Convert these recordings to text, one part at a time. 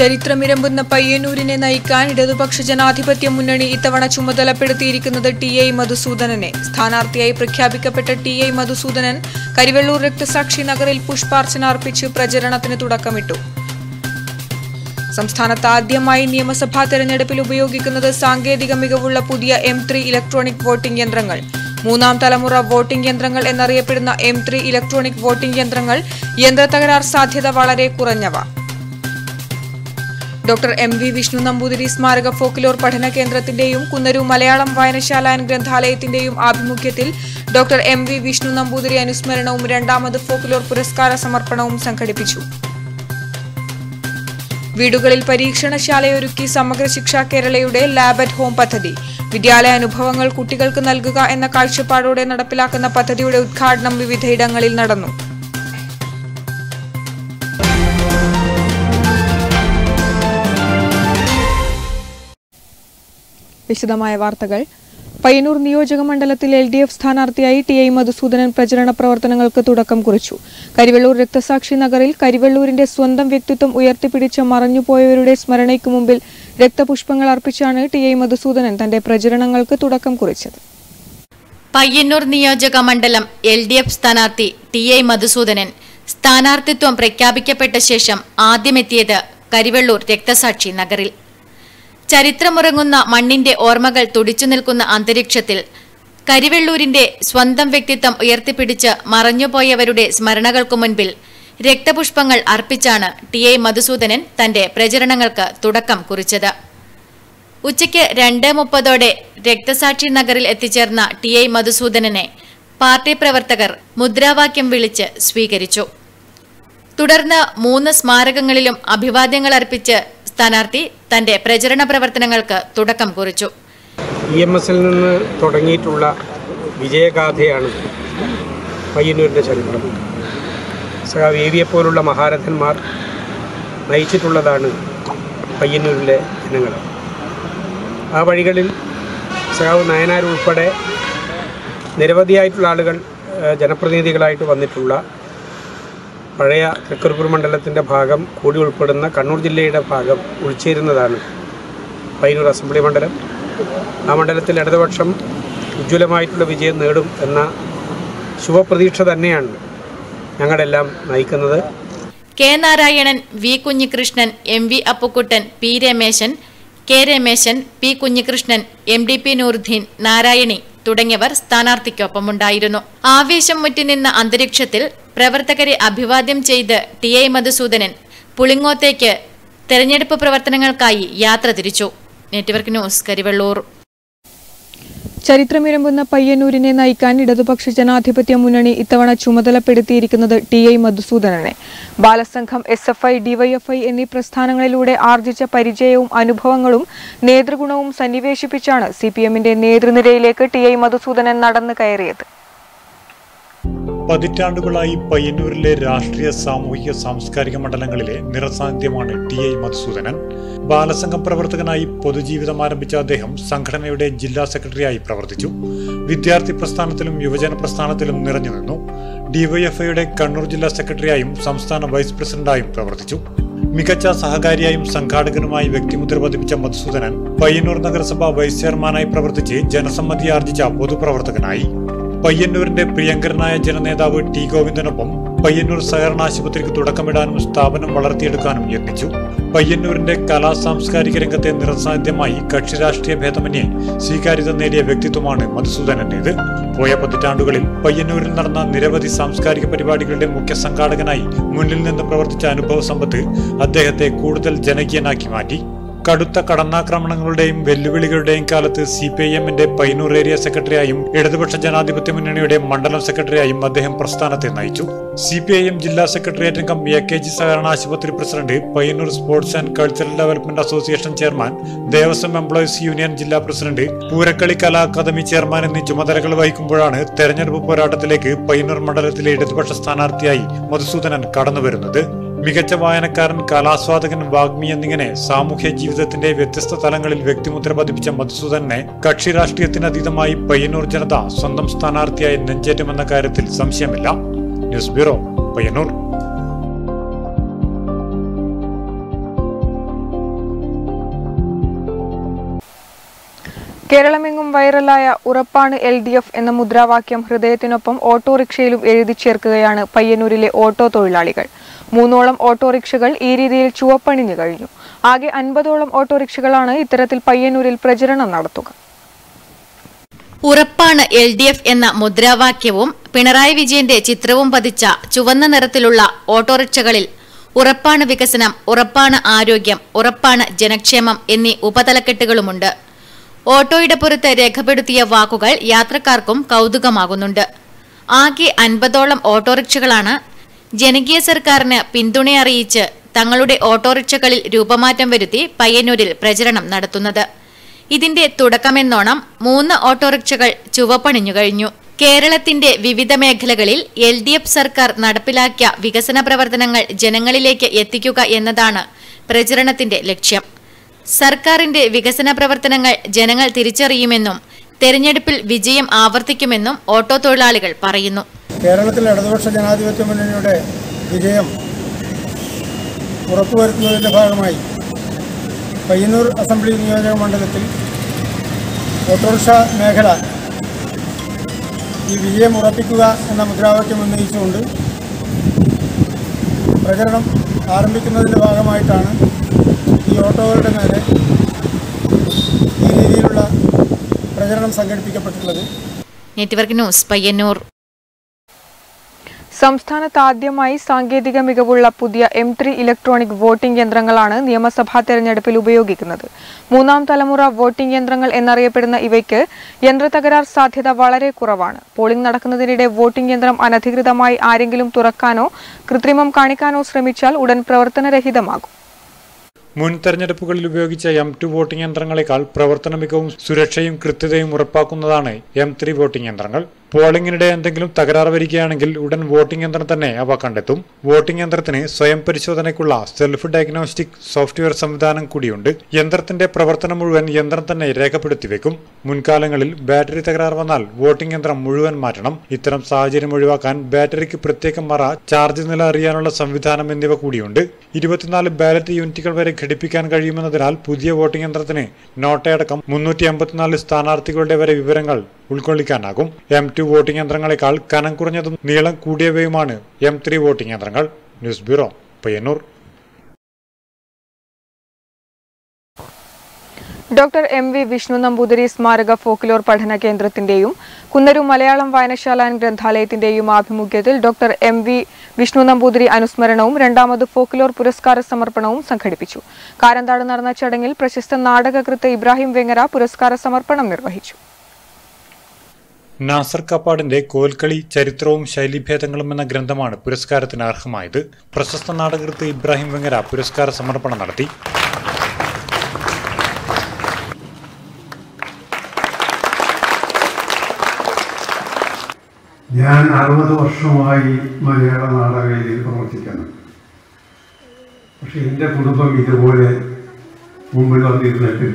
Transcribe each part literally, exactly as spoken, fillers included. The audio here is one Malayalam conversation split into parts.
ചരിത്രമിരമ്പുന്ന പയ്യന്നൂരിനെ നയിക്കാൻ ഇടതുപക്ഷ ജനാധിപത്യ മുന്നണി ഇത്തവണ ചുമതലപ്പെടുത്തിയിരിക്കുന്നത് ടി ഐ മധുസൂദനനെ. സ്ഥാനാർത്ഥിയായി പ്രഖ്യാപിക്കപ്പെട്ട ടി ഐ മധുസൂദനൻ കരിവെള്ളൂർ രക്തസാക്ഷി നഗറിൽ പുഷ്പാർച്ചന അർപ്പിച്ച് പ്രചരണത്തിന് തുടക്കമിട്ടു. സംസ്ഥാനത്ത് ആദ്യമായി നിയമസഭാ തെരഞ്ഞെടുപ്പിൽ ഉപയോഗിക്കുന്നത് സാങ്കേതിക മികവുള്ള പുതിയ എം ത്രീ ഇലക്ട്രോണിക് വോട്ടിംഗ് യന്ത്രങ്ങൾ. മൂന്നാം തലമുറ വോട്ടിംഗ് യന്ത്രങ്ങൾ എന്നറിയപ്പെടുന്ന എം ത്രീ ഇലക്ട്രോണിക് വോട്ടിംഗ് യന്ത്രങ്ങൾ യന്ത്രത്തകരാർ സാധ്യത വളരെ കുറഞ്ഞവ. Doctor M V Vishnu Namboothiri സ്മാരക ഫോക്ലോർ പഠന കേന്ദ്രത്തിന്റെയും കുന്നരു മലയാളം വായനശാല ആൻഡ് ഗ്രന്ഥാലയത്തിന്റെയും ആഭിമുഖ്യത്തിൽ doctor M V Vishnu Namboothiri അനുസ്മരണവും രണ്ടാമത് ഫോക്ലോർ പുരസ്കാര സമർപ്പണവും സംഘടിപ്പിച്ചു. വീടുകളിൽ പരീക്ഷണശാലയൊരുക്കി സമഗ്ര ശിക്ഷ കേരളയുടെ ലാബ് അറ്റ് ഹോം പദ്ധതി. വിദ്യാലയ അനുഭവങ്ങൾ കുട്ടികൾക്ക് നൽകുക എന്ന കാഴ്ചപ്പാടോടെ നടപ്പിലാക്കുന്ന പദ്ധതിയുടെ ഉദ്ഘാടനം വിവിധയിടങ്ങളിൽ നടന്നു. വിശദമായ വാർത്തകൾ. പയ്യന്നൂർ നിയോജക മണ്ഡലത്തിൽ എൽ ഡി എഫ് സ്ഥാനാർത്ഥിയായി ടി ഐ മധുസൂദനൻ പ്രചരണ പ്രവർത്തനങ്ങൾക്ക് തുടക്കം കുറിച്ചു. കരിവെള്ളൂർ രക്തസാക്ഷി നഗറിൽ കരിവെള്ളൂരിന്റെ സ്വന്തം വ്യക്തിത്വം ഉയർത്തിപ്പിടിച്ച മറഞ്ഞുപോയവരുടെ സ്മരണയ്ക്ക് മുമ്പിൽ രക്തപുഷ്പങ്ങൾ അർപ്പിച്ചാണ് ടി ഐ മധുസൂദനൻ തന്റെ പ്രചരണങ്ങൾക്ക് തുടക്കം കുറിച്ചത്. പയ്യന്നൂർ നിയോജക മണ്ഡലം എൽ ഡി എഫ് സ്ഥാനാർത്ഥി ടി ഐ മധുസൂദനൻ സ്ഥാനാർത്ഥിത്വം പ്രഖ്യാപിക്കപ്പെട്ട ശേഷം ആദ്യമെത്തിയത് കരിവെള്ളൂർ രക്തസാക്ഷി നഗറിൽ. ചരിത്രമുറങ്ങുന്ന മണ്ണിന്റെ ഓർമ്മകൾ തുടിച്ചു നിൽക്കുന്ന അന്തരീക്ഷത്തിൽ കരിവെള്ളൂരിന്റെ സ്വന്തം വ്യക്തിത്വം ഉയർത്തിപ്പിടിച്ച് മറഞ്ഞുപോയവരുടെ സ്മരണകൾക്കു മുൻപിൽ രക്തപുഷ്പങ്ങൾ അർപ്പിച്ചാണ് ടി ഐ മധുസൂദനൻ തന്റെ പ്രചരണങ്ങൾക്ക് തുടക്കം കുറിച്ചത്. ഉച്ചയ്ക്ക് രണ്ട് മുപ്പതോടെ രക്തസാക്ഷി നഗറിൽ എത്തിച്ചേർന്ന ടി ഐ മധുസൂദനനെ പാർട്ടി പ്രവർത്തകർ മുദ്രാവാക്യം വിളിച്ച് സ്വീകരിച്ചു. തുടർന്ന് മൂന്ന് സ്മാരകങ്ങളിലും അഭിവാദ്യങ്ങൾ അർപ്പിച്ച് സ്ഥാനാർത്ഥി തന്റെ പ്രചരണ പ്രവർത്തനങ്ങൾക്ക് തുടക്കം കുറിച്ചു. ഇ എം എസിൽ നിന്ന് തുടങ്ങിയിട്ടുള്ള വിജയഗാഥയാണ് പയ്യന്നൂരിൻ്റെ ചരിത്രം. സഖാവ് എ വിയെ പോലുള്ള മഹാരഥന്മാർ നയിച്ചിട്ടുള്ളതാണ് പയ്യന്നൂരിലെ ജനങ്ങൾ. ആ വഴികളിൽ സഖാവ് നയനാരുൾപ്പെടെ നിരവധിയായിട്ടുള്ള ആളുകൾ ജനപ്രതിനിധികളായിട്ട് വന്നിട്ടുള്ള പഴയ തൃക്കരിപ്പൂർ മണ്ഡലത്തിൻ്റെ ഭാഗം കൂടി ഉൾപ്പെടുന്ന കണ്ണൂർ ജില്ലയുടെ ഭാഗം ഉൾച്ചേരുന്നതാണ് പയ്യന്നൂർ അസംബ്ലി മണ്ഡലം. ആ മണ്ഡലത്തിൽ ഇടതുപക്ഷം ഉജ്ജ്വലമായിട്ടുള്ള വിജയം നേടും എന്ന ശുഭപ്രതീക്ഷ തന്നെയാണ് ഞങ്ങളെല്ലാം നയിക്കുന്നത്. K Narayanan, V Kunhikrishnan, M V Appukuttan, P Ramesan, K Ramesan, P Kunhikrishnan, M D P Nooruddin, Narayani തുടങ്ങിയവർ സ്ഥാനാർത്ഥിക്കൊപ്പമുണ്ടായിരുന്നു. ആവേശം മുറ്റിനിന്ന അന്തരീക്ഷത്തിൽ പ്രവർത്തകരെ അഭിവാദ്യം ചെയ്ത് ടി ഐ മധുസൂദനൻ പുളിങ്ങോത്തേക്ക് തെരഞ്ഞെടുപ്പ് പ്രവർത്തനങ്ങൾക്കായി യാത്ര തിരിച്ചു. Network news, Karivellur. ചരിത്രമിരമ്പുന്ന പയ്യന്നൂരിനെ നയിക്കാൻ ഇടതുപക്ഷ ജനാധിപത്യ മുന്നണി ഇത്തവണ ചുമതലപ്പെടുത്തിയിരിക്കുന്നത് ടി ഐ മധുസൂദനനെ. Balasangham, S F I, DYFI എന്നീ പ്രസ്ഥാനങ്ങളിലൂടെ ആർജിച്ച പരിചയവും അനുഭവങ്ങളും നേതൃഗുണവും സന്നിവേശിപ്പിച്ചാണ് സി പി എമ്മിന്റെ നേതൃനിരയിലേക്ക് ടി ഐ മധുസൂദനൻ നടന്നു കയറിയത്. പതിറ്റാണ്ടുകളായി പയ്യന്നൂരിലെ രാഷ്ട്രീയ, സാമൂഹിക, സാംസ്കാരിക മണ്ഡലങ്ങളിലെ നിറസാന്നിധ്യമാണ് ടി ഐ മധുസൂദനൻ. ബാലസംഘം പ്രവർത്തകനായി പൊതുജീവിതം ആരംഭിച്ച അദ്ദേഹം സംഘടനയുടെ ജില്ലാ സെക്രട്ടറിയായി പ്രവർത്തിച്ചു. വിദ്യാർത്ഥി പ്രസ്ഥാനത്തിലും യുവജന പ്രസ്ഥാനത്തിലും നിറഞ്ഞുനിന്നു. ഡിവൈഎഫ്ഐയുടെ കണ്ണൂർ ജില്ലാ സെക്രട്ടറിയായും സംസ്ഥാന വൈസ് പ്രസിഡന്റായും പ്രവർത്തിച്ചു. മികച്ച സഹകാരിയായും സംഘാടകനുമായി വ്യക്തിമുദ്ര പതിപ്പിച്ച മധുസൂദനൻ പയ്യന്നൂർ നഗരസഭ വൈസ് ചെയർമാനായി പ്രവർത്തിച്ച് ജനസമ്മതി ആർജിച്ച പൊതുപ്രവർത്തകനായി. പയ്യന്നൂരിന്റെ പ്രിയങ്കരനായ ജനനേതാവ് ടി ഗോവിന്ദനൊപ്പം പയ്യന്നൂർ സഹകരണ ആശുപത്രിക്ക് തുടക്കമിടാനും സ്ഥാപനം വളർത്തിയെടുക്കാനും യത്നിച്ചു. പയ്യന്നൂരിന്റെ കലാ സാംസ്കാരിക രംഗത്തെ നിറസാന്നിധ്യമായി കക്ഷി രാഷ്ട്രീയ ഭേദമന്യേ സ്വീകാര്യത നേടിയ വ്യക്തിത്വമാണ് മധുസൂദനന്റേത്. പോയ പതിറ്റാണ്ടുകളിൽ പയ്യന്നൂരിൽ നടന്ന നിരവധി സാംസ്കാരിക പരിപാടികളുടെ മുഖ്യ സംഘാടകനായി മുന്നിൽ നിന്ന് പ്രവർത്തിച്ച അനുഭവ സമ്പത്ത് അദ്ദേഹത്തെ കൂടുതൽ ജനകീയനാക്കി മാറ്റി. കടുത്ത കടന്നാക്രമണങ്ങളുടെയും വെല്ലുവിളികളുടെയും കാലത്ത് സി പി ഐ എമ്മിന്റെ പയ്യന്നൂർ ഏരിയ സെക്രട്ടറിയായും ഇടതുപക്ഷ ജനാധിപത്യ മുന്നണിയുടെ മണ്ഡലം സെക്രട്ടറിയായും അദ്ദേഹം പ്രസ്ഥാനത്തെ നയിച്ചു. സി പി ഐ എം ജില്ലാ സെക്രട്ടേറിയറ്റ് അംഗം, എ കെ ജി സഹകരണ ആശുപത്രി president, Payyanur sports and cultural development association chairman, Devaswom employees union ജില്ലാ president, Poorakkali Kala academy chairman എന്നീ ചുമതലകൾ വഹിക്കുമ്പോഴാണ് തെരഞ്ഞെടുപ്പ് പോരാട്ടത്തിലേക്ക് പയ്യന്നൂർ മണ്ഡലത്തിലെ ഇടതുപക്ഷ സ്ഥാനാർത്ഥിയായി മധുസൂദനൻ കടന്നുവരുന്നത്. മികച്ച വായനക്കാരൻ, കലാസ്വാദകൻ, വാഗ്മി എന്നിങ്ങനെ സാമൂഹ്യ ജീവിതത്തിന്റെ വ്യത്യസ്ത തലങ്ങളിൽ വ്യക്തിമുദ്ര പതിപ്പിച്ച മധുസൂദനെ കക്ഷി രാഷ്ട്രീയത്തിനതീതമായി പയ്യന്നൂർ ജനത സ്വന്തം സ്ഥാനാർത്ഥിയായി നെഞ്ചേറ്റുമെന്ന കാര്യത്തിൽ സംശയമില്ല. News bureau, Payyanur. കേരളമെങ്ങും വൈറലായ ഉറപ്പാണ് എൽ ഡി എഫ് എന്ന മുദ്രാവാക്യം ഹൃദയത്തിനൊപ്പം ഓട്ടോറിക്ഷയിലും എഴുതി ചേർക്കുകയാണ് പയ്യന്നൂരിലെ ഓട്ടോ തൊഴിലാളികൾ. മൂന്നോളം ഓട്ടോറിക്ഷകൾ ഈ രീതിയിൽ ചുവപ്പണിഞ്ഞു കഴിഞ്ഞു. ആകെ അൻപതോളം ഓട്ടോറിക്ഷകളാണ് ഇത്തരത്തിൽ പയ്യന്നൂരിൽ പ്രചരണം നടത്തുക. ഉറപ്പാണ് എൽ ഡി എഫ് എന്ന മുദ്രാവാക്യവും പിണറായി വിജയന്റെ ചിത്രവും പതിച്ച ചുവന്ന നിറത്തിലുള്ള ഓട്ടോറിക്ഷകളിൽ ഉറപ്പാണ് വികസനം, ഉറപ്പാണ് ആരോഗ്യം, ഉറപ്പാണ് ജനക്ഷേമം എന്നീ ഉപതലക്കെട്ടുകളുമുണ്ട്. ഓട്ടോയുടെ പുറത്ത് രേഖപ്പെടുത്തിയ വാക്കുകൾ യാത്രക്കാർക്കും കൗതുകമാകുന്നുണ്ട്. ആകെ അൻപതോളം ഓട്ടോറിക്ഷകളാണ് ജനകീയ സർക്കാരിന് പിന്തുണയറിയിച്ച് തങ്ങളുടെ ഓട്ടോറിക്ഷകളിൽ രൂപമാറ്റം വരുത്തി പയ്യന്നൂരിൽ പ്രചരണം നടത്തുന്നത്. ഇതിന്റെ തുടക്കമെന്നോണം മൂന്ന് ഓട്ടോറിക്ഷകൾ ചുവപ്പണിഞ്ഞു കഴിഞ്ഞു. കേരളത്തിന്റെ വിവിധ മേഖലകളിൽ എൽ ഡി എഫ് സർക്കാർ നടപ്പിലാക്കിയ വികസന പ്രവർത്തനങ്ങൾ ജനങ്ങളിലേക്ക് എത്തിക്കുക എന്നതാണ് പ്രചരണത്തിന്റെ ലക്ഷ്യം. സർക്കാരിന്റെ വികസന പ്രവർത്തനങ്ങൾ ജനങ്ങൾ തിരിച്ചറിയുമെന്നും തെരഞ്ഞെടുപ്പിൽ വിജയം ആവർത്തിക്കുമെന്നും ഓട്ടോ തൊഴിലാളികൾ പറയുന്നു. കേരളത്തിൽ ഇടതുപക്ഷ ജനാധിപത്യ മുന്നണിയുടെ വിജയം ഉറപ്പുവരുത്തുന്നതിന്റെ ഭാഗമായി പയ്യന്നൂർ അസംബ്ലി നിയോജക മണ്ഡലത്തിൽ ഓട്ടോറിക്ഷ മേഖല ഈ വിജയം ഉറപ്പിക്കുക എന്ന മുദ്രാവാക്യം ഉന്നയിച്ചുകൊണ്ട് പ്രചരണം ആരംഭിക്കുന്നതിൻ്റെ ഭാഗമായിട്ടാണ് ഈ ഓട്ടോകളുടെ മേലെ ഈ രീതിയിലുള്ള പ്രചരണം സംഘടിപ്പിക്കപ്പെട്ടിട്ടുള്ളത്. Network news Payyanur. സംസ്ഥാനത്ത് ആദ്യമായി സാങ്കേതിക മികവുള്ള പുതിയ എം ത്രീ ഇലക്ട്രോണിക് വോട്ടിംഗ് യന്ത്രങ്ങളാണ് നിയമസഭാ തെരഞ്ഞെടുപ്പിൽ ഉപയോഗിക്കുന്നത്. മൂന്നാം തലമുറ വോട്ടിംഗ് യന്ത്രങ്ങൾ എന്നറിയപ്പെടുന്ന ഇവയ്ക്ക് യന്ത്ര തകരാർ സാധ്യത വളരെ കുറവാണ്. പോളിംഗ് നടക്കുന്നതിനിടെ വോട്ടിംഗ് യന്ത്രം അനധികൃതമായി ആരെങ്കിലും തുറക്കാനോ കൃത്രിമം കാണിക്കാനോ ശ്രമിച്ചാൽ ഉടൻ പ്രവർത്തനരഹിതമാകും. മുൻ തെരഞ്ഞെടുപ്പുകളിൽ ഉപയോഗിച്ച എം ടു വോട്ടിംഗ് യന്ത്രങ്ങളെക്കാൾ പ്രവർത്തന മികവും സുരക്ഷയും കൃത്യതയും ഉറപ്പാക്കുന്നതാണ് എം ത്രീ വോട്ടിംഗ് യന്ത്രങ്ങൾ. പോളിംഗിനിടെ എന്തെങ്കിലും തകരാർ വരികയാണെങ്കിൽ ഉടൻ വോട്ടിംഗ് യന്ത്രം തന്നെ അവ കണ്ടെത്തും. വോട്ടിംഗ് യന്ത്രത്തിന് സ്വയം പരിശോധനയ്ക്കുള്ള സെൽഫ് ഡയഗ്നോസ്റ്റിക് സോഫ്റ്റ്വെയർ സംവിധാനം കൂടിയുണ്ട്. യന്ത്രത്തിന്റെ പ്രവർത്തനം മുഴുവൻ യന്ത്രം തന്നെ രേഖപ്പെടുത്തിവെക്കും. മുൻകാലങ്ങളിൽ ബാറ്ററി തകരാർ വന്നാൽ വോട്ടിംഗ് യന്ത്രം മുഴുവൻ മാറ്റണം. ഇത്തരം സാഹചര്യം ഒഴിവാക്കാൻ ബാറ്ററിക്ക് പ്രത്യേക മറ, ചാർജ് നില അറിയാനുള്ള സംവിധാനം എന്നിവ കൂടിയുണ്ട്. ഇരുപത്തിനാല് ബാലറ്റ് യൂണിറ്റുകൾ വരെ ഘടിപ്പിക്കാൻ കഴിയുമെന്നതിനാൽ പുതിയ വോട്ടിംഗ് യന്ത്രത്തിന് നോട്ടയടക്കം മുന്നൂറ്റി അമ്പത്തിനാല് സ്ഥാനാർത്ഥികളുടെ വരെ വിവരങ്ങൾ ഉൾക്കൊള്ളിക്കാനാകും. എം ടു വോട്ടിംഗ് യന്ത്രങ്ങളെക്കാൾ കനം കുറഞ്ഞതും നീളം കൂടിയവയുമാണ് എം ത്രീ വോട്ടിംഗ് യന്ത്രങ്ങൾ. News bureau, Payyanur. Doctor M V Vishnu Namboothiri സ്മാരക ഫോക്ലോർ പഠന കേന്ദ്രത്തിന്റെയും കുന്നരു മലയാളം വായനശാല ഗ്രന്ഥാലയത്തിന്റെയും ആഭിമുഖ്യത്തിൽ doctor M V Vishnu Namboothiri അനുസ്മരണവും രണ്ടാമത് ഫോക്ലോർ പുരസ്കാര സമർപ്പണവും സംഘടിപ്പിച്ചു. കാരന്താട് നടന്ന ചടങ്ങിൽ പ്രശസ്ത നാടകകൃത്ത് ഇബ്രാഹിം വെങ്ങര പുരസ്കാര സമർപ്പണം നിർവഹിച്ചു. നാസർ കപ്പാടിന്റെ കോൽക്കളി ചരിത്രവും ശൈലിഭേദങ്ങളും എന്ന ഗ്രന്ഥമാണ് പുരസ്കാരത്തിന് അർഹമായത്. പ്രശസ്ത നാടകകൃത്ത് ഇബ്രാഹിം വെങ്ങര പുരസ്കാര സമർപ്പണം നടത്തി. ഞാൻ അറുപത് വർഷമായി മലയാള നാടകവേദിയിൽ പ്രവർത്തിക്കുന്നു. പക്ഷെ എൻ്റെ കുടുംബം ഇതുപോലെ മുമ്പിൽ വന്നിരുന്നിട്ടില്ല.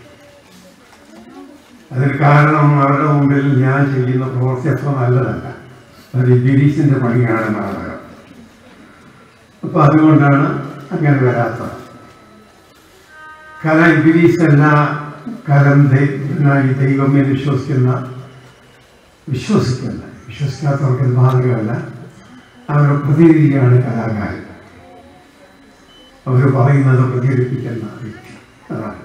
അതിന് കാരണം അവരുടെ മുമ്പിൽ ഞാൻ ചെയ്യുന്ന പ്രവൃത്തി അത്ര നല്ലതല്ല. അത് ഇബിലീസിൻ്റെ പണിയാണ് നാടകം. അപ്പം അതുകൊണ്ടാണ് അങ്ങനെ വരാത്തത്. കല ഇബിലീസല്ല, കലം ദൈവമേ വിശ്വസിക്കുന്ന വിശ്വസിക്കുന്ന വിശ്വസിക്കാത്തവർക്ക് ബാധകമല്ല. അവരുടെ പ്രതിനിധിയാണ് കലാകാരൻ. അവർ പറയുന്നത് പ്രചരിപ്പിക്കുന്ന വ്യക്തി. അതാണ്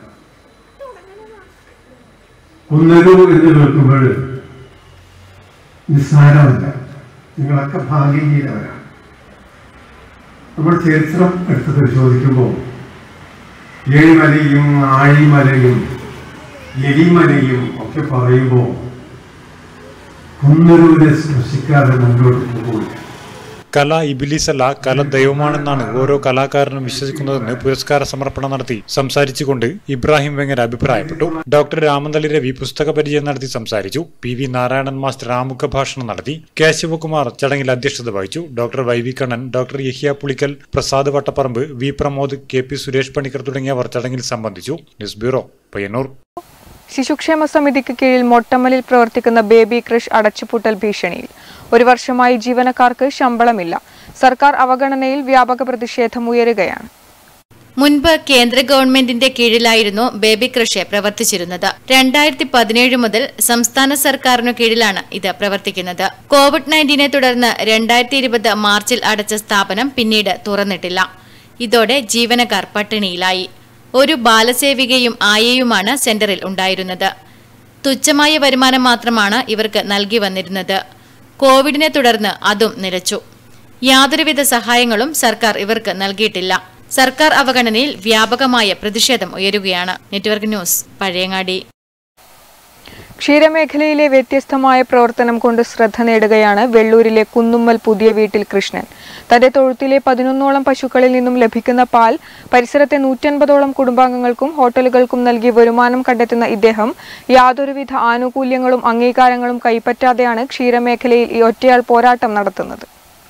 കുന്നരു എന്ന് കേൾക്കുമ്പോൾ നിസ്സാരമല്ല. നിങ്ങളൊക്കെ ഭാഗ്യഹീനവരാണ്. നമ്മൾ ചരിത്രം എടുത്ത് പരിശോധിക്കുമ്പോൾ ഏഴിമലയും ആഴിമലയും എലിമലയും ഒക്കെ പറയുമ്പോൾ കുന്നരുവിനെ സ്പർശിക്കാതെ മുന്നോട്ട് പോകുന്നു. കല ഇബിലീസല്ല, കല ദൈവമാണെന്നാണ് ഓരോ കലാകാരനും വിശ്വസിക്കുന്നതെന്ന് പുരസ്കാര സമർപ്പണം നടത്തി സംസാരിച്ചുകൊണ്ട് ഇബ്രാഹിം വെങ്ങര അഭിപ്രായപ്പെട്ടു. ഡോക്ടർ രാമന്തളി രവി പുസ്തക പരിചയം നടത്തി സംസാരിച്ചു. പി വി നാരായണൻ മാസ്റ്റർ ആമുഖ ഭാഷണം നടത്തി. കെ ശിവകുമാർ ചടങ്ങിൽ അധ്യക്ഷത വഹിച്ചു. Doctor Y V Kannan, doctor Yahiya Pulikkal, Prasad Vattaparambu, V Pramod, K P Suresh Panicker തുടങ്ങിയവർ ചടങ്ങിൽ സംബന്ധിച്ചു. News bureau, Payyanur. ശിശുക്ഷേമ സമിതിക്ക് കീഴിൽ മൊട്ടമ്മലിൽ പ്രവർത്തിക്കുന്ന ബേബി ക്രഷ് അടച്ചുപൂട്ടൽ ഭീഷണിയിൽ. ഒരു വർഷമായി ജീവനക്കാർക്ക് ശമ്പളമില്ല. സർക്കാർ അവഗണനയിൽ വ്യാപക പ്രതിഷേധം ഉയരുകയാണ്. മുൻപ് കേന്ദ്ര ഗവൺമെന്റിന്റെ കീഴിലായിരുന്നു ബേബി ക്രഷ് പ്രവർത്തിച്ചിരുന്നത്. രണ്ടായിരത്തി പതിനേഴ് മുതൽ സംസ്ഥാന സർക്കാരിനു കീഴിലാണ് ഇത് പ്രവർത്തിക്കുന്നത്. കോവിഡ് നയൻറ്റീനെ തുടർന്ന് രണ്ടായിരത്തി ഇരുപത് മാർച്ചിൽ അടച്ച സ്ഥാപനം പിന്നീട് തുറന്നിട്ടില്ല. ഇതോടെ ജീവനക്കാർ പട്ടിണിയിലായി. ഒരു ബാലസേവികയും ആയയുമാണ് സെന്ററിൽ ഉണ്ടായിരുന്നത്. തുച്ഛമായ വരുമാനം മാത്രമാണ് ഇവർക്ക് നൽകി വന്നിരുന്നത്. കോവിഡിനെ തുടർന്ന് അതും നിലച്ചു. യാതൊരുവിധ സഹായങ്ങളും സർക്കാർ ഇവർക്ക് നൽകിയിട്ടില്ല. സർക്കാർ അവഗണനയിൽ വ്യാപകമായ പ്രതിഷേധം ഉയരുകയാണ്. Network news, Pazhayangadi. ക്ഷീരമേഖലയിലെ വ്യത്യസ്തമായ പ്രവർത്തനം കൊണ്ട് ശ്രദ്ധ നേടുകയാണ് വെള്ളൂരിലെ കുന്നുമ്മൽ പുതിയ വീട്ടിൽ കൃഷ്ണൻ. തന്റെ തൊഴുത്തിലെ പതിനൊന്നോളം പശുക്കളിൽ നിന്നും ലഭിക്കുന്ന പാൽ പരിസരത്തെ നൂറ്റൻപതോളം കുടുംബാംഗങ്ങൾക്കും ഹോട്ടലുകൾക്കും നൽകി വരുമാനം കണ്ടെത്തുന്ന ഇദ്ദേഹം യാതൊരുവിധ ആനുകൂല്യങ്ങളും അംഗീകാരങ്ങളും കൈപ്പറ്റാതെയാണ് ക്ഷീരമേഖലയിൽ ഈ ഒറ്റയാൾ പോരാട്ടം നടത്തുന്നത്.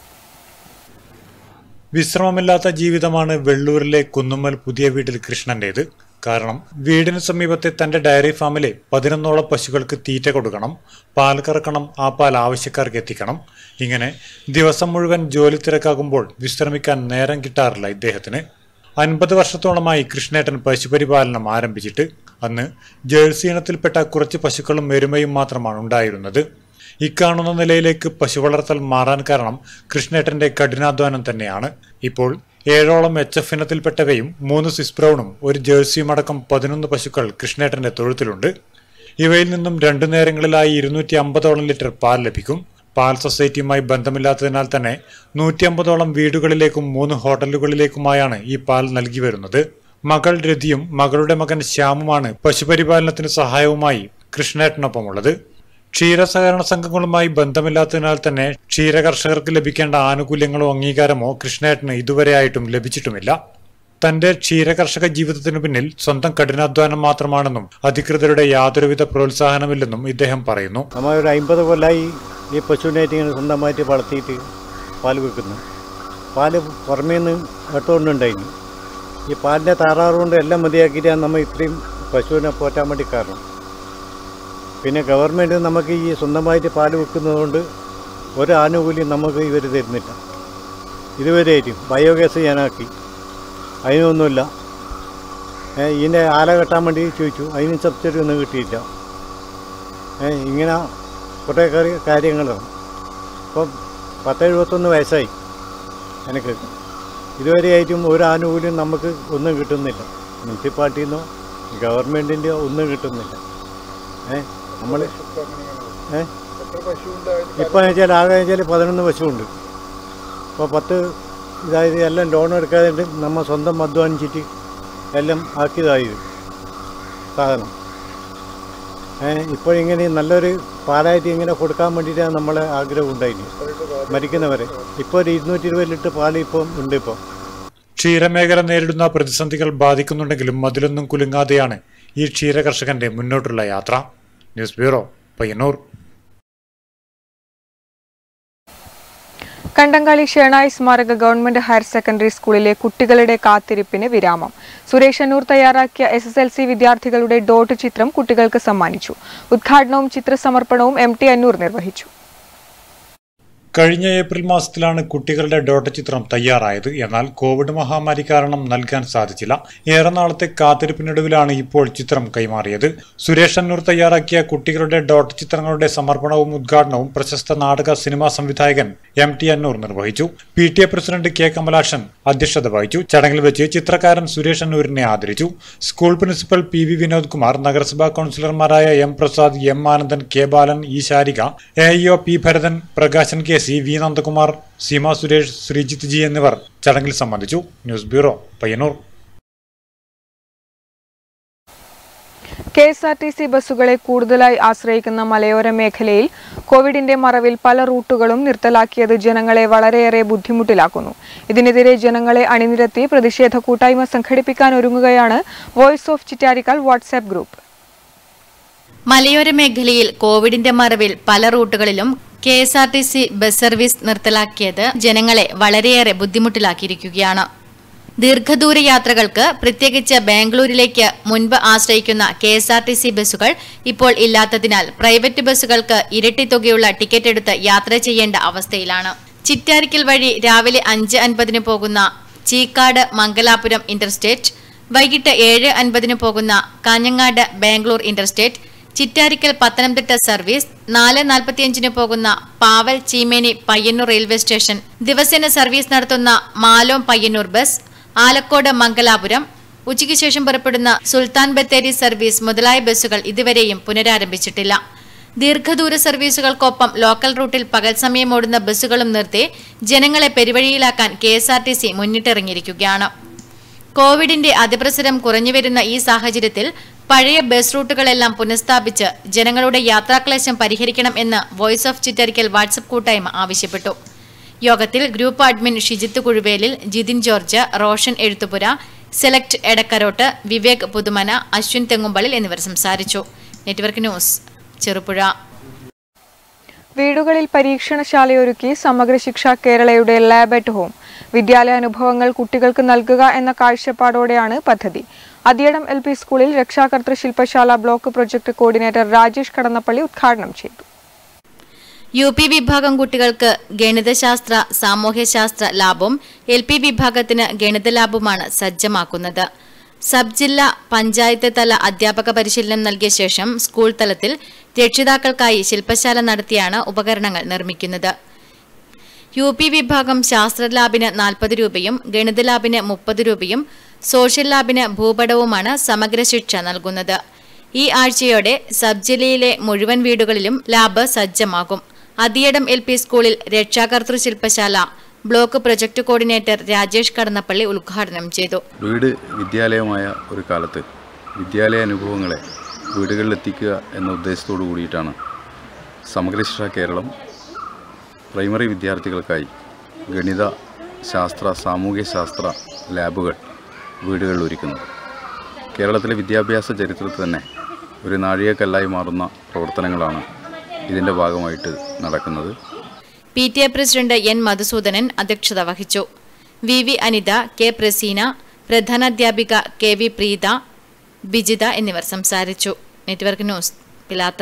വിശ്രമമില്ലാത്ത ജീവിതമാണ് വെള്ളൂരിലെ കുന്നുമ്മൽ പുതിയ വീട്ടിൽ കൃഷ്ണന്റേത്. കാരണം വീടിന് സമീപത്തെ തന്റെ ഡയറി ഫാമിലെ പതിനൊന്നോളം പശുക്കൾക്ക് തീറ്റ കൊടുക്കണം, പാൽ കറക്കണം, ആ പാൽ ആവശ്യക്കാർക്ക് എത്തിക്കണം. ഇങ്ങനെ ദിവസം മുഴുവൻ ജോലി തിരക്കാകുമ്പോൾ വിശ്രമിക്കാൻ നേരം കിട്ടാറില്ല ഇദ്ദേഹത്തിന്. അൻപത് വർഷത്തോളമായി കൃഷ്ണേട്ടൻ പശുപരിപാലനം ആരംഭിച്ചിട്ട്. അന്ന് ജേഴ്സി ഇനത്തിൽപ്പെട്ട കുറച്ച് പശുക്കളും എരുമയും മാത്രമാണ് ഉണ്ടായിരുന്നത്. ഇക്കാണുന്ന നിലയിലേക്ക് പശു വളർത്തൽ മാറാൻ കാരണം കൃഷ്ണേട്ടന്റെ കഠിനാധ്വാനം തന്നെയാണ്. ഇപ്പോൾ ഏഴോളം എച്ച് എഫ് ഇനത്തിൽപ്പെട്ടവയും മൂന്ന് സ്വിസ് ബ്രൗണും ഒരു ജേഴ്സിയും അടക്കം പതിനൊന്ന് പശുക്കൾ കൃഷ്ണേട്ടന്റെ തൊഴുത്തിലുണ്ട്. ഇവയിൽ നിന്നും രണ്ടു നേരങ്ങളിലായി ഇരുന്നൂറ്റി അമ്പതോളം ലിറ്റർ പാൽ ലഭിക്കും. പാൽ സൊസൈറ്റിയുമായി ബന്ധമില്ലാത്തതിനാൽ തന്നെ നൂറ്റി അമ്പതോളം വീടുകളിലേക്കും മൂന്ന് ഹോട്ടലുകളിലേക്കുമായാണ് ഈ പാൽ നൽകി വരുന്നത്. മകൾ രതിയും മകളുടെ മകൻ ശ്യാമുമാണ് പശുപരിപാലനത്തിന് സഹായവുമായി കൃഷ്ണേട്ടനൊപ്പമുള്ളത്. ക്ഷീര സഹകരണ സംഘങ്ങളുമായി ബന്ധമില്ലാത്തതിനാൽ തന്നെ ക്ഷീര കർഷകർക്ക് ലഭിക്കേണ്ട ആനുകൂല്യങ്ങളോ അംഗീകാരമോ കൃഷ്ണേട്ടന് ഇതുവരെയായിട്ടും ലഭിച്ചിട്ടുമില്ല. തന്റെ ക്ഷീര കർഷക ജീവിതത്തിനു പിന്നിൽ സ്വന്തം കഠിനാധ്വാനം മാത്രമാണെന്നും അധികൃതരുടെ യാതൊരുവിധ പ്രോത്സാഹനമില്ലെന്നും ഇദ്ദേഹം പറയുന്നു. നമ്മൾ ഒരു അമ്പത് കൊല്ലായി ഈ പശുവിനായിട്ട് ഇങ്ങനെ സ്വന്തമായിട്ട് വളർത്തിയിട്ട് പാല് വെക്കുന്നു. പാല് പുറമേ നിന്ന് എട്ടുകൊണ്ടുണ്ടായിരുന്നു. ഈ പാലിൻ്റെ താറാറ് കൊണ്ട് എല്ലാം മതിയാക്കിയിട്ടാണ് നമ്മൾ ഇത്രയും പശുവിനെ പോറ്റാൻ വേണ്ടി കാരണം. പിന്നെ ഗവൺമെൻറ് നമുക്ക് ഈ സ്വന്തമായിട്ട് പാല് വെക്കുന്നതുകൊണ്ട് ഒരു ആനുകൂല്യം നമുക്ക് ഇവർ തരുന്നില്ല. ഇതുവരെയായിട്ടും ബയോഗ്യാസ് ഞാനാക്കി, അതിനൊന്നുമില്ല. ഇതിൻ്റെ ആല കെട്ടാൻ വേണ്ടി ചോദിച്ചു, അതിന് സബ്സിഡി ഒന്നും കിട്ടിയില്ല. ഇങ്ങനെ കുറേ കാര്യങ്ങളാണ്. ഇപ്പം പത്തെഴുപത്തൊന്ന് വയസ്സായി എനിക്ക്. ഇതുവരെയായിട്ടും ഒരു ആനുകൂല്യം നമുക്ക് ഒന്നും കിട്ടുന്നില്ല. മുനിസിപ്പാലിറ്റിയിൽ നിന്നോ ഗവൺമെൻറ്റിൻ്റെയോ ഒന്നും കിട്ടുന്നില്ല. ഏ നമ്മൾ ഏ ഇപ്പം വെച്ചാൽ ആകെ വെച്ചാൽ പതിനൊന്ന് പശുവുണ്ട്. അപ്പോൾ പത്ത് ഇതായത് എല്ലാം ലോൺ എടുക്കാതെ നമ്മൾ സ്വന്തം അധ്വാനിച്ചിട്ട് എല്ലാം ആക്കിയതായത് സാധനം. ഏഹ് ഇപ്പോഴിങ്ങനെ നല്ലൊരു പാലായിട്ട് ഇങ്ങനെ കൊടുക്കാൻ വേണ്ടിയിട്ടാണ് നമ്മളെ ആഗ്രഹം ഉണ്ടായിരുന്നു മരിക്കുന്നവരെ. ഇപ്പോൾ ഒരു ഇരുന്നൂറ്റി ഇരുപത് ലിറ്റർ പാല് ഇപ്പം ഉണ്ട്. ഇപ്പോൾ ക്ഷീരമേഖല നേരിടുന്ന പ്രതിസന്ധികൾ ബാധിക്കുന്നുണ്ടെങ്കിലും അതിലൊന്നും കുലുങ്ങാതെയാണ് ഈ ക്ഷീര കർഷകന്റെ മുന്നോട്ടുള്ള യാത്ര. News bureau, Payyanur. കണ്ടങ്കാളി ഷേണായി സ്മാരക ഗവൺമെന്റ് ഹയർ സെക്കൻഡറി സ്കൂളിലെ കുട്ടികളുടെ കാത്തിരിപ്പിന് വിരാമം. സുരേഷ് അന്നൂർ തയ്യാറാക്കിയ എസ് എസ് എൽ സി വിദ്യാർത്ഥികളുടെ ഡോട്ട് ചിത്രം കുട്ടികൾക്ക് സമ്മാനിച്ചു. ഉദ്ഘാടനവും ചിത്രസമർപ്പണവും എം ടി അന്നൂർ നിർവഹിച്ചു. കഴിഞ്ഞ ഏപ്രിൽ മാസത്തിലാണ് കുട്ടികളുടെ ഡോട്ട് ചിത്രം തയ്യാറായത്. എന്നാൽ കോവിഡ് മഹാമാരി കാരണം നൽകാൻ സാധിച്ചില്ല. ഏറെ നാളത്തെ കാത്തിരിപ്പിനൊടുവിലാണ് ഇപ്പോൾ ചിത്രം കൈമാറിയത്. സുരേഷ് അന്നൂർ തയ്യാറാക്കിയ കുട്ടികളുടെ ഡോട്ട് ചിത്രങ്ങളുടെ സമർപ്പണവും ഉദ്ഘാടനവും പ്രശസ്ത നാടക സിനിമാ സംവിധായകൻ എം ടി അന്നൂർ നിർവഹിച്ചു. P T A president K Kamalakshan അധ്യക്ഷത വഹിച്ചു. ചടങ്ങിൽ വെച്ച് ചിത്രകാരൻ സുരേഷ് അന്നൂരിനെ ആദരിച്ചു. School principal P V Vinod Kumar, നഗരസഭാ കൌൺസിലർമാരായ M Prasad, M Anandan, K Balan, E Sarika, A E O P Bharathan, Prakashan K C, V Nandakumar, Seema Suresh, Sreejith G എന്നിവർ ചടങ്ങിൽ സംബന്ധിച്ചു. News bureau, Payyanur. K S R T C ബസ്സുകളെ കൂടുതലായി ആശ്രയിക്കുന്ന മലയോര മേഖലയിൽ കോവിഡിന്റെ മറവിൽ പല റൂട്ടുകളും നിർത്തലാക്കിയത് ജനങ്ങളെ വളരെയേറെ ബുദ്ധിമുട്ടിലാക്കുന്നു. ഇതിനെതിരെ ജനങ്ങളെ അണിനിരത്തി പ്രതിഷേധ കൂട്ടായ്മ സംഘടിപ്പിക്കാൻ ഒരുങ്ങുകയാണ് voice of Chittarikkal WhatsApp group. മലയോര മേഖലയിൽ കോവിഡിന്റെ മറവിൽ പല റൂട്ടുകളിലും K S R T C bus service നിർത്തലാക്കിയത് ജനങ്ങളെ വളരെയേറെ ബുദ്ധിമുട്ടിലാക്കിയിരിക്കുകയാണ്. ദീർഘദൂര യാത്രകൾക്ക് പ്രത്യേകിച്ച് ബാംഗ്ലൂരിലേക്ക് മുൻപ് ആശ്രയിക്കുന്ന K S R T C ബസ്സുകൾ ഇപ്പോൾ ഇല്ലാത്തതിനാൽ പ്രൈവറ്റ് ബസ്സുകൾക്ക് ഇരട്ടി തുകയുള്ള ടിക്കറ്റ് എടുത്ത് യാത്ര ചെയ്യേണ്ട അവസ്ഥയിലാണ്. ചിറ്റാരിക്കൽ വഴി രാവിലെ അഞ്ച് അൻപതിന് പോകുന്ന ചീക്കാട് മംഗലാപുരം ഇന്റർസ്റ്റേറ്റ്, വൈകിട്ട് ഏഴ് അൻപതിന് പോകുന്ന കാഞ്ഞങ്ങാട് ബാംഗ്ലൂർ ഇന്റർസ്റ്റേറ്റ്, ചിറ്റാരിക്കൽ പത്തനംതിട്ട സർവീസ്, നാല് നാൽപ്പത്തിയഞ്ചിന് പോകുന്ന പാവൽ ചീമേനി പയ്യന്നൂർ റെയിൽവേ സ്റ്റേഷൻ, ദിവസേന സർവീസ് നടത്തുന്ന മാലോം പയ്യന്നൂർ ബസ്, ആലക്കോട് മംഗലാപുരം, ഉച്ചയ്ക്ക് ശേഷം പുറപ്പെടുന്ന സുൽത്താൻ ബത്തേരി സർവീസ് മുതലായ ബസ്സുകൾ ഇതുവരെയും പുനരാരംഭിച്ചിട്ടില്ല. ദീർഘദൂര സർവീസുകൾക്കൊപ്പം ലോക്കൽ റൂട്ടിൽ പകൽ സമയം ഓടുന്ന ബസ്സുകളും നിർത്തി ജനങ്ങളെ പെരുവഴിയിലാക്കാൻ K S R T C മുന്നിട്ടിറങ്ങിയിരിക്കുകയാണ്. കോവിഡിന്റെ അതിപ്രസരം കുറഞ്ഞുവരുന്ന ഈ സാഹചര്യത്തിൽ പഴയ ബസ് റൂട്ടുകളെല്ലാം പുനഃസ്ഥാപിച്ച് ജനങ്ങളുടെ യാത്രാക്ലേശം പരിഹരിക്കണം എന്ന് വോയിസ് ഓഫ് ചിറ്റരിക്കൽ വാട്സ്ആപ്പ് കൂട്ടായ്മ ആവശ്യപ്പെട്ടു. യോഗത്തിൽ group admin Shijith Kuzhuvelil, Jithin George, Roshan Ezhuthupura, സെലക്ട് എടക്കരോട്ട്, വിവേക് പുതുമന, അശ്വിൻ തെങ്ങുമ്പളിൽ എന്നിവർ സംസാരിച്ചു. Network news, Cherupuzha. വീടുകളിൽ പരീക്ഷണശാലയൊരുക്കി സമഗ്ര ശിക്ഷ കേരളയുടെ ലാബ് അറ്റ് ഹോം വിദ്യാലയ അനുഭവങ്ങൾ കുട്ടികൾക്ക് നൽകുക എന്ന കാഴ്ചപ്പാടോടെയാണ് പദ്ധതി. അതിയടം എൽ പി സ്കൂളിൽ രക്ഷാകർതൃ ശില്പശാല block project coordinator Rajesh Kadannappally ഉദ്ഘാടനം ചെയ്തു. യു പി വിഭാഗം കുട്ടികൾക്ക് ഗണിതശാസ്ത്ര സാമൂഹ്യശാസ്ത്ര ലാബും എൽ പി വിഭാഗത്തിന് ഗണിത ലാബുമാണ് സജ്ജമാക്കുന്നത്. സബ് ജില്ലാ പഞ്ചായത്ത് തല അധ്യാപക പരിശീലനം നൽകിയ ശേഷം സ്കൂൾ തലത്തിൽ രക്ഷിതാക്കൾക്കായി ശില്പശാല നടത്തിയാണ് ഉപകരണങ്ങൾ നിർമ്മിക്കുന്നത്. യു പി വിഭാഗം ശാസ്ത്ര ലാബിന് നാൽപ്പത് രൂപയും ഗണിത ലാബിന് മുപ്പത് രൂപയും സോഷ്യൽ ലാബിന് ഭൂപടവുമാണ് സമഗ്ര ശിക്ഷ നൽകുന്നത്. ഈ ആഴ്ചയോടെ സബ് ജില്ലയിലെ മുഴുവൻ വീടുകളിലും ലാബ് സജ്ജമാകും. അതിയടം എൽ പി സ്കൂളിൽ രക്ഷാകർതൃ ശില്പശാല block project coordinator Rajesh Kadannappally ഉദ്ഘാടനം ചെയ്തു. വീട് വിദ്യാലയമായ ഒരു കാലത്ത് വിദ്യാലയ അനുഭവങ്ങളെ വീടുകളിലെത്തിക്കുക എന്ന ഉദ്ദേശത്തോടു കൂടിയിട്ടാണ് സമഗ്ര ശിക്ഷ കേരളം പ്രൈമറി വിദ്യാർത്ഥികൾക്കായി ഗണിത ശാസ്ത്ര സാമൂഹ്യശാസ്ത്ര ലാബുകൾ വീടുകളിൽ ഒരുക്കുന്നത്. കേരളത്തിലെ വിദ്യാഭ്യാസ ചരിത്രത്തിൽ തന്നെ ഒരു നാഴികക്കല്ലായി മാറുന്ന പ്രവർത്തനങ്ങളാണ് ഇതിൻ്റെ ഭാഗമായിട്ട് നടക്കുന്നത്. P T A president N Madhusudanan അധ്യക്ഷത വഹിച്ചു. V V Anitha, K Praseena, പ്രധാനാധ്യാപിക കെ വി പ്രീത, ബിജിത എന്നിവർ സംസാരിച്ചു. Network news, Pilathara.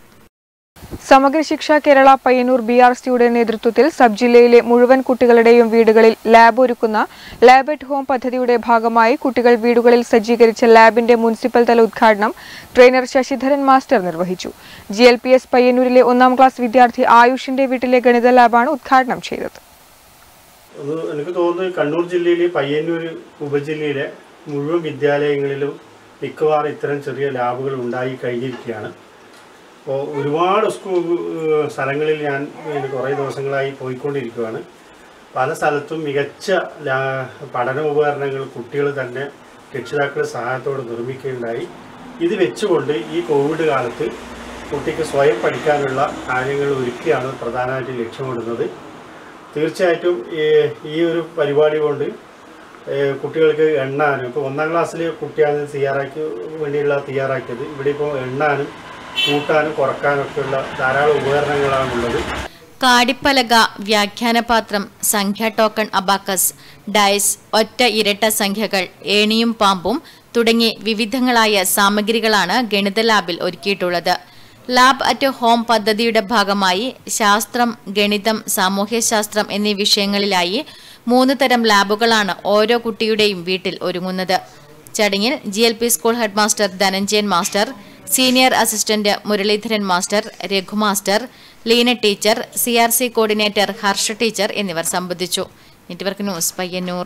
Samagra Shiksha Kerala Payyanur B R സിയുടെ നേതൃത്വത്തിൽ സബ് ജില്ലയിലെ മുഴുവൻ കുട്ടികളുടെയും വീടുകളിൽ ലാബ് ഒരുക്കുന്ന ലാബ് അറ്റ് ഹോം പദ്ധതിയുടെ ഭാഗമായി കുട്ടികൾ വീടുകളിൽ സജ്ജീകരിച്ച ലാബിന്റെ മുനിസിപ്പൽ തല ഉദ്ഘാടനം ട്രെയിനർ ശശിധരൻ മാസ്റ്റർ നിർവഹിച്ചു. ജി എൽ പി എസ് പയ്യന്നൂരിലെ ഒന്നാം ക്ലാസ് വിദ്യാർത്ഥി ആയുഷിന്റെ വീട്ടിലെ ഗണിത ലാബാണ് ഉദ്ഘാടനം ചെയ്തത്. എനിക്ക് തോന്നുന്നു കണ്ണൂർ ജില്ലയിലെ പയ്യന്നൂർ ഉപജില്ലയിലെ മുഴുവൻ വിദ്യാലയങ്ങളിലും മിക്കവാറും ഇത്തരം ചെറിയ ലാബുകൾ ഉണ്ടായി കഴിഞ്ഞിരിക്കുകയാണ്. അപ്പോൾ ഒരുപാട് സ്കൂൾ സ്ഥലങ്ങളിൽ ഞാൻ കുറേ ദിവസങ്ങളായി പോയിക്കൊണ്ടിരിക്കുകയാണ്. പല സ്ഥലത്തും മികച്ച പഠന ഉപകരണങ്ങൾ കുട്ടികൾ തന്നെ രക്ഷിതാക്കളുടെ സഹായത്തോടെ നിർമ്മിക്കുകയുണ്ടായി. ഇത് വെച്ചുകൊണ്ട് ഈ കോവിഡ് കാലത്ത് കുട്ടിക്ക് സ്വയം പഠിക്കാനുള്ള കാര്യങ്ങൾ ഒരുക്കിയാണ് പ്രധാനമായിട്ടും ലക്ഷ്യമിടുന്നത്. തീർച്ചയായിട്ടും ഈ ഒരു പരിപാടി കൊണ്ട് കുട്ടികൾക്ക് എണ്ണാനും, ഇപ്പോൾ ഒന്നാം ക്ലാസ്സിൽ കുട്ടിയാണ് തയ്യാറാക്കി വേണ്ടിയുള്ള തയ്യാറാക്കിയത്. ഇവിടെ ഇപ്പോൾ എണ്ണാനും കൂട്ടാനും കുറക്കാനൊക്കെയുള്ള ധാരാളം ഉപകരണങ്ങളാണുള്ളത്. കാടിപ്പലക, വ്യാഖ്യാനപാത്രം, സംഖ്യാ ടോക്കൺ അബാക്കസ്, ഡയസ്, ഒറ്റ ഇരട്ട സംഖ്യകൾ, ഏണിയും പാമ്പും തുടങ്ങി വിവിധങ്ങളായ സാമഗ്രികളാണ് ഗണിത ലാബിൽ ഒരുക്കിയിട്ടുള്ളത്. ലാബ് അറ്റ് ഹോം പദ്ധതിയുടെ ഭാഗമായി ശാസ്ത്രം, ഗണിതം, സാമൂഹ്യശാസ്ത്രം എന്നീ വിഷയങ്ങളിലായി മൂന്ന് തരം ലാബുകളാണ് ഓരോ കുട്ടിയുടെയും വീട്ടിൽ ഒരുങ്ങുന്നത്. ചടങ്ങിൽ G L P school head master Dhananjayan master, senior assistant Muraleedharan master, Raghu master, Leena teacher, C R C coordinator Harsha teacher എന്നിവർ സംബന്ധിച്ചു. Network news, Payyanur.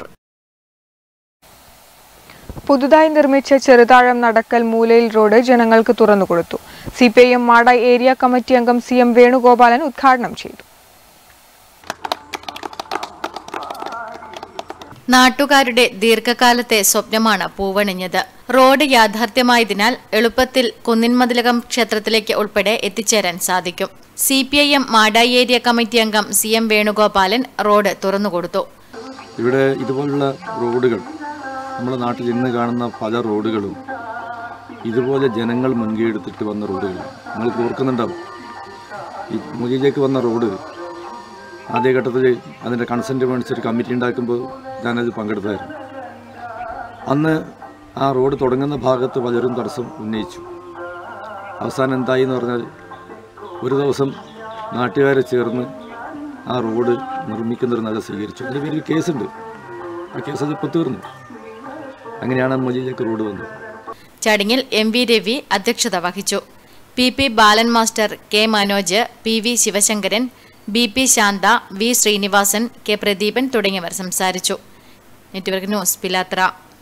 പുതുതായി നിർമ്മിച്ച ചെറുതാഴം നടക്കൽ മൂലയിൽ റോഡ് ജനങ്ങൾക്ക് തുറന്നുകൊടുത്തു. C P I M Madayi area committee അംഗം സി എം വേണുഗോപാലൻ ഉദ്ഘാടനം ചെയ്തു. നാട്ടുകാരുടെ ദീർഘകാലത്തെ സ്വപ്നമാണ് പൂവണിഞ്ഞത്. റോഡ് യാഥാർത്ഥ്യമായതിനാൽ എളുപ്പത്തിൽ കുന്നിൻമതിലകം ക്ഷേത്രത്തിലേക്ക് ഉൾപ്പെടെ എത്തിച്ചേരാൻ സാധിക്കും. C P I M Madayi area committee അംഗം സി എം വേണുഗോപാലൻ റോഡ് തുറന്നുകൊടുത്തു. ഇവിടെ ഇതുപോലുള്ള റോഡുകൾ നമ്മുടെ നാട്ടിൽ ഇന്ന് കാണുന്ന പല റോഡുകളും ഇതുപോലെ ജനങ്ങൾ മുൻകൈയെടുത്തിട്ട് വന്ന റോഡുകളാണ്. നിങ്ങൾക്ക് ഓർക്കുന്നുണ്ടാവും, ഈ മൂലയിലേക്ക് വന്ന റോഡ് ആദ്യഘട്ടത്തിൽ അതിൻ്റെ കൺസെൻറ്റ് മേടിച്ചൊരു കമ്മിറ്റി ഉണ്ടാക്കുമ്പോൾ ഞാനത് പങ്കെടുത്തായിരുന്നു. അന്ന് ആ റോഡ് തുടങ്ങുന്ന ഭാഗത്ത് പലരും തടസ്സം ഉന്നയിച്ചു. അവസാനം എന്തായി എന്ന് പറഞ്ഞാൽ ഒരു ദിവസം നാട്ടുകാരെ ചേർന്ന് ആ റോഡ് നിർമ്മിക്കുന്നൊരു നില സ്വീകരിച്ചു. അതിന് പേര് കേസുണ്ട്. ആ കേസ് ഇപ്പോൾ തീർന്നു. അങ്ങനെയാണ് മൊജിയിലേക്ക് റോഡ് വന്നത്. ചടങ്ങിൽ എം വി രവി അധ്യക്ഷത വഹിച്ചു. P P Balan master, K Manoj, P V Sivasankaran, B P Shantha, V Srinivasan, K Pradeepan തുടങ്ങിയവർ സംസാരിച്ചു. നെറ്റ്വർക്ക് ന്യൂസ് പിലാത്ര.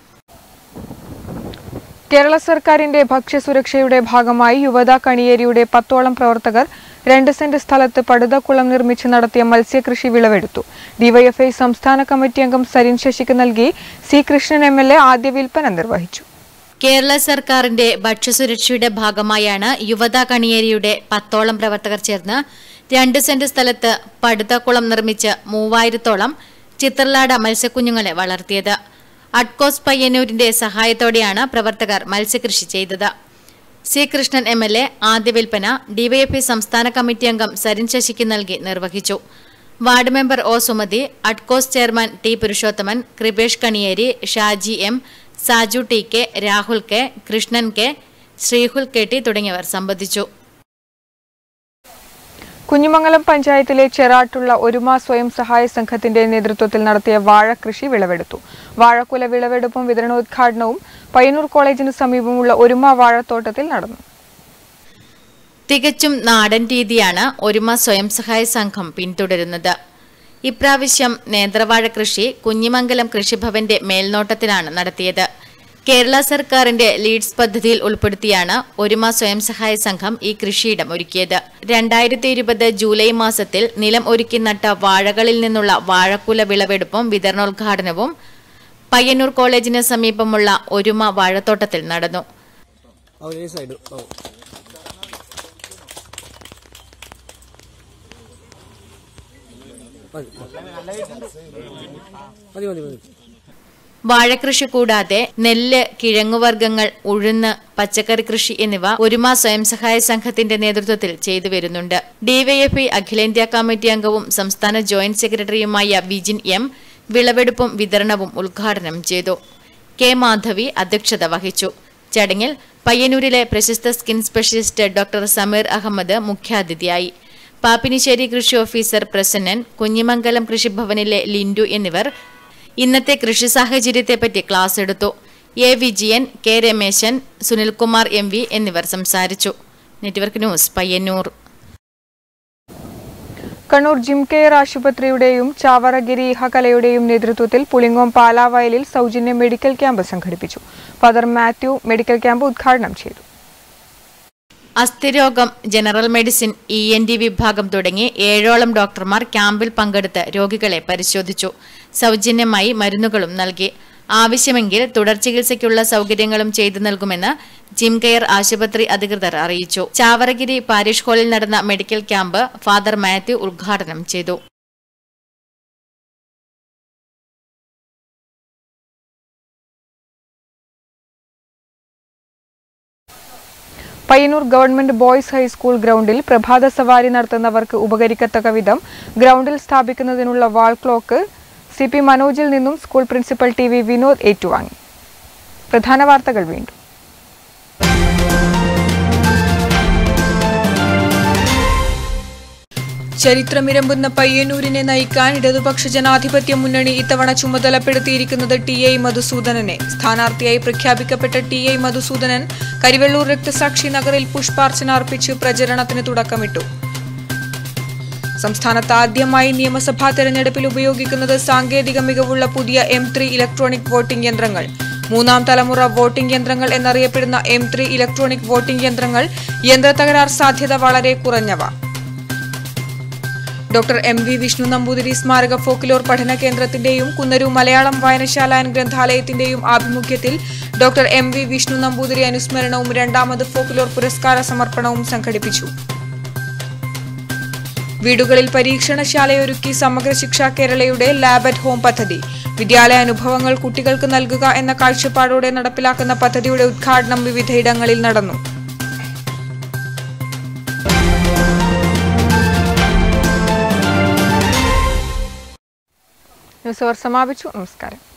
കേരള സർക്കാരിന്റെ ഭക്ഷ്യസുരക്ഷയുടെ ഭാഗമായി യുവതാ കണിയേരിയുടെ പത്തോളം പ്രവർത്തകർ രണ്ട് സെന്റ് സ്ഥലത്ത് പടുതക്കുളം നിർമ്മിച്ച് നടത്തിയ മത്സ്യകൃഷി വിളവെടുത്തു. ഡിവൈഎഫ്ഐ സംസ്ഥാന കമ്മിറ്റി അംഗം സരിൻ ശശിക്ക് നൽകി C Krishnan M L A ആദ്യ വിൽപ്പന നിർവഹിച്ചു. കേരള സർക്കാരിന്റെ ഭക്ഷ്യസുരക്ഷയുടെ ഭാഗമായാണ് യുവതാ കണിയേരിയുടെ പത്തോളം പ്രവർത്തകർ ചേർന്ന് രണ്ട് സെന്റ് സ്ഥലത്ത് പടുതക്കുളം നിർമ്മിച്ച് മൂവായിരത്തോളം ചിത്രലാട മത്സ്യക്കുഞ്ഞുങ്ങളെ വളർത്തിയത്. അഡ്കോസ് പയ്യന്നൂരിന്റെ സഹായത്തോടെയാണ് പ്രവർത്തകർ മത്സ്യകൃഷി ചെയ്തത്. C Krishnan M L A ആദ്യ വിൽപ്പന ഡിവൈഎഫ്ഐ സംസ്ഥാന കമ്മിറ്റി അംഗം സരിൻ ശശിക്ക് നൽകി നിർവഹിച്ചു. Ward member O Sumathi, Adcos chairman T Purushothaman, Kripesh Kaniyeri, Shaji M, Saju T K, Rahul K, Krishnan K, Sreehul K T തുടങ്ങിയവർ സംബന്ധിച്ചു. കുഞ്ഞിമംഗലം പഞ്ചായത്തിലെ ചെറാട്ടുള്ള ഒരുമ സ്വയം സഹായ സംഘത്തിന്റെ നേതൃത്വത്തിൽ നടത്തിയ വാഴകൃഷി വിളവെടുത്തു. വാഴക്കുല വിളവെടുപ്പും വിതരണോദ്ഘാടനവും പയ്യന്നൂർ കോളേജിന് സമീപമുള്ള ഒരുമ വാഴത്തോട്ടത്തിൽ നടന്നു. തികച്ചും നാടൻ രീതിയാണ് ഒരുമ സ്വയം സഹായ സംഘം പിന്തുടരുന്നത്. ഇപ്രാവശ്യം നേന്ത്രവാഴ കൃഷി കുഞ്ഞിമംഗലം കൃഷിഭവന്റെ മേൽനോട്ടത്തിലാണ് നടത്തിയത്. കേരള സർക്കാരിന്റെ ലീഡ്സ് പദ്ധതിയിൽ ഉൾപ്പെടുത്തിയാണ് ഒരുമ സ്വയം സഹായ സംഘം ഈ കൃഷിയിടം ഒരുക്കിയത്. രണ്ടായിരത്തി ഇരുപത് ജൂലൈ മാസത്തിൽ നിലം ഒരുക്കി നട്ട വാഴകളിൽ നിന്നുള്ള വാഴക്കുല വിളവെടുപ്പും വിതരണോദ്ഘാടനവും പയ്യന്നൂർ കോളേജിന് സമീപമുള്ള ഒരുമ വാഴത്തോട്ടത്തിൽ നടന്നു. വാഴകൃഷി കൂടാതെ നെല്ല്, കിഴങ്ങുവർഗ്ഗങ്ങൾ, ഉഴുന്ന്, പച്ചക്കറി കൃഷി എന്നിവ ഒരുമ സ്വയം സഹായ സംഘത്തിന്റെ നേതൃത്വത്തിൽ ചെയ്തു വരുന്നുണ്ട്. ഡിവൈഎഫ്ഐ അഖിലേന്ത്യാ കമ്മിറ്റി അംഗവും സംസ്ഥാന ജോയിന്റ് സെക്രട്ടറിയുമായ വിജിൻ എം വിളവെടുപ്പും വിതരണവും ഉദ്ഘാടനം ചെയ്തു. കെ മാധവി അധ്യക്ഷത വഹിച്ചു. ചടങ്ങിൽ പയ്യന്നൂരിലെ പ്രശസ്ത skin specialist doctor Sameer Ahammed മുഖ്യാതിഥിയായി. പാപ്പിനിശ്ശേരി കൃഷി ഓഫീസർ പ്രസന്നൻ, കുഞ്ഞിമംഗലം കൃഷിഭവനിലെ ലിൻഡു എന്നിവർ ഇന്നത്തെ കൃഷി സാഹചര്യത്തെപ്പറ്റി ക്ലാസ് എടുത്തു. A Vijayan, K Ramesan, Sunilkumar M V എന്നിവർ സംസാരിച്ചു. Network news Payyanur. Kannur Jim Care ആശുപത്രിയുടെയും ചാവറഗിരി ഇഹകലയുടെയും നേതൃത്വത്തിൽ പുളിങ്ങോം പാലാവയലിൽ സൗജന്യ മെഡിക്കൽ ക്യാമ്പ് സംഘടിപ്പിച്ചു. ഫാദർ മാത്യു മെഡിക്കൽ ക്യാമ്പ് ഉദ്ഘാടനം ചെയ്തു. അസ്ഥിരോഗം, general medicine, E N T വിഭാഗം തുടങ്ങി ഏഴോളം ഡോക്ടർമാർ ക്യാമ്പിൽ പങ്കെടുത്ത് രോഗികളെ പരിശോധിച്ചു. സൗജന്യമായി മരുന്നുകളും നൽകി. ആവശ്യമെങ്കിൽ തുടർ ചികിത്സയ്ക്കുള്ള സൗകര്യങ്ങളും ചെയ്തു നൽകുമെന്ന് ജിം കെയർ ആശുപത്രി അധികൃതർ അറിയിച്ചു. ചാവറഗിരി പാരിഷ് ഹാളിൽ നടന്ന മെഡിക്കൽ ക്യാമ്പ് ഫാദർ മാത്യു ഉദ്ഘാടനം ചെയ്തു. പയ്യന്നൂർ ഗവൺമെന്റ് ബോയ്സ് ഹൈസ്കൂൾ ഗ്രൗണ്ടിൽ പ്രഭാത സവാരി നടത്തുന്നവർക്ക് ഉപകരിക്കത്തക്ക വിധം ഗ്രൗണ്ടിൽ സ്ഥാപിക്കുന്നതിനുള്ള വാൾ ക്ലോക്ക് സി പി മനോജിൽ നിന്നും school principal T V Vinod ഏറ്റുവാങ്ങി. പ്രധാന വാർത്തകൾ വീണ്ടും. ചരിത്രമിരമ്പുന്ന പയ്യന്നൂരിനെ നയിക്കാൻ ഇടതുപക്ഷ ജനാധിപത്യ മുന്നണി ഇത്തവണ ചുമതലപ്പെടുത്തിയിരിക്കുന്നത് ടി ഐ മധുസൂദനനെ. സ്ഥാനാർത്ഥിയായി പ്രഖ്യാപിക്കപ്പെട്ട ടി ഐ മധുസൂദനൻ കരിവെള്ളൂർ രക്തസാക്ഷി നഗറിൽ പുഷ്പാർച്ചന അർപ്പിച്ച് പ്രചരണത്തിന് തുടക്കമിട്ടു. സംസ്ഥാനത്ത് ആദ്യമായി നിയമസഭാ തെരഞ്ഞെടുപ്പിൽ ഉപയോഗിക്കുന്നത് സാങ്കേതിക മികവുള്ള പുതിയ എം ത്രീ ഇലക്ട്രോണിക് വോട്ടിംഗ് യന്ത്രങ്ങൾ. മൂന്നാം തലമുറ വോട്ടിംഗ് യന്ത്രങ്ങൾ എന്നറിയപ്പെടുന്ന എം ത്രീ ഇലക്ട്രോണിക് വോട്ടിംഗ് യന്ത്രങ്ങൾ യന്ത്രത്തകരാർ സാധ്യത വളരെ കുറഞ്ഞവ. Doctor M V Vishnu Namboothiri സ്മാരക ഫോക്ലോർ പഠന കേന്ദ്രത്തിന്റെയും കുന്നരു മലയാളം വായനശാല ആൻഡ് ഗ്രന്ഥാലയത്തിന്റെയും ആഭിമുഖ്യത്തിൽ doctor M V Vishnu Namboothiri അനുസ്മരണവും രണ്ടാമത് ഫോക്ലോർ പുരസ്കാര സമർപ്പണവും സംഘടിപ്പിച്ചു. വീടുകളിൽ പരീക്ഷണശാലയൊരുക്കി സമഗ്ര ശിക്ഷ കേരളയുടെ ലാബ് അറ്റ് ഹോം പദ്ധതി. വിദ്യാലയ അനുഭവങ്ങൾ കുട്ടികൾക്ക് നൽകുക എന്ന കാഴ്ചപ്പാടോടെ നടപ്പിലാക്കുന്ന പദ്ധതിയുടെ ഉദ്ഘാടനം വിവിധയിടങ്ങളിൽ നടന്നു. ന്യൂസ് അവർ സമാപിച്ചു. നമസ്കാരം.